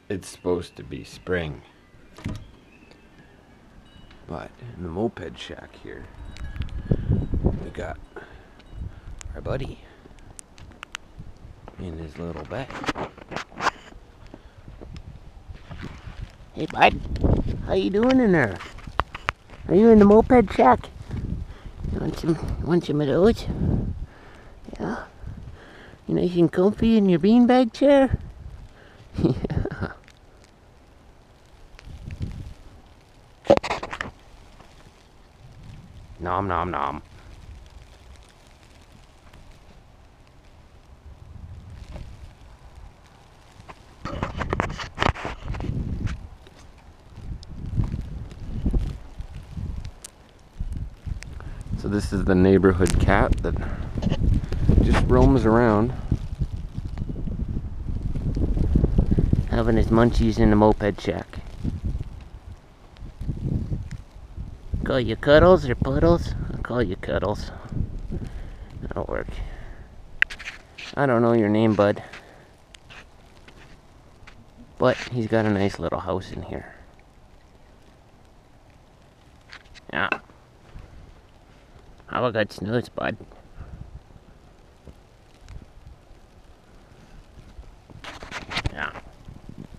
it's supposed to be spring. But in the moped shack here, we got our buddy in his little bed. Hey bud, how you doing in there? Are you in the moped shack? You want some of those? Yeah? You nice and comfy in your beanbag chair? Yeah. Nom nom nom. So this is the neighborhood cat that just roams around, having his munchies in the moped shack. Call you Cuddles or Puddles? I'll call you Cuddles. That'll work. I don't know your name, bud. But he's got a nice little house in here. Yeah. Have a good snooze, bud.